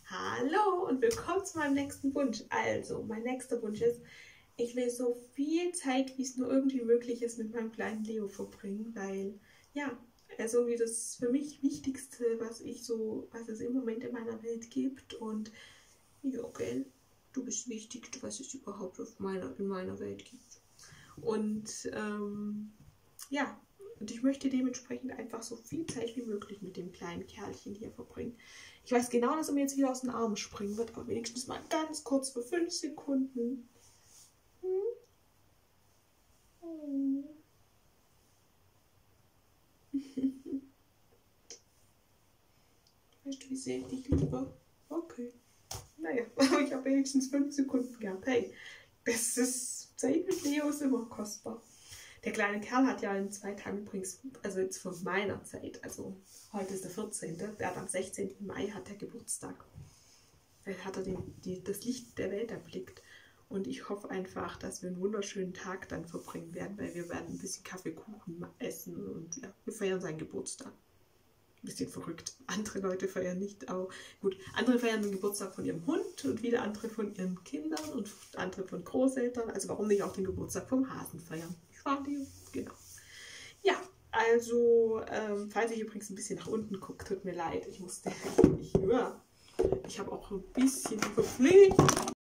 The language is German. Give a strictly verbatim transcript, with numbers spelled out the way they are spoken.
Hallo und willkommen zu meinem nächsten Wunsch. Also, mein nächster Wunsch ist, ich will so viel Zeit, wie es nur irgendwie möglich ist, mit meinem kleinen Leo verbringen, weil, ja, er ist irgendwie das für mich Wichtigste, was ich so, was es im Moment in meiner Welt gibt. Und ja, gell, du bist wichtig, was es überhaupt auf meiner, in meiner Welt gibt. Und ähm, ja, und ich möchte dementsprechend einfach so viel Zeit wie möglich mit dem kleinen Kerlchen hier verbringen. Ich weiß genau, dass er mir jetzt wieder aus den Armen springen wird, aber wenigstens mal ganz kurz für fünf Sekunden. Hm? Hm. Weißt du, wie sehr ich dich liebe? Okay. Naja, aber ich habe wenigstens fünf Sekunden gehabt. Hey, das ist Zeit mit Leo ist immer kostbar. Der kleine Kerl hat ja in zwei Tagen übrigens, also jetzt von meiner Zeit, also heute ist der vierzehnte, der hat am sechzehnten Mai hat der Geburtstag. Da hat er den, die, das Licht der Welt erblickt. Und ich hoffe einfach, dass wir einen wunderschönen Tag dann verbringen werden, weil wir werden ein bisschen Kaffeekuchen essen und ja, wir feiern seinen Geburtstag. Ein bisschen verrückt. Andere Leute feiern nicht, aber gut, andere feiern den Geburtstag von ihrem Hund und wieder andere von ihren Kindern und andere von Großeltern. Also warum nicht auch den Geburtstag vom Hasen feiern? Ich war die, genau. Ja, also, ähm, falls ich übrigens ein bisschen nach unten gucke, tut mir leid. Ich musste, ich höre, ich habe auch ein bisschen verpflegt.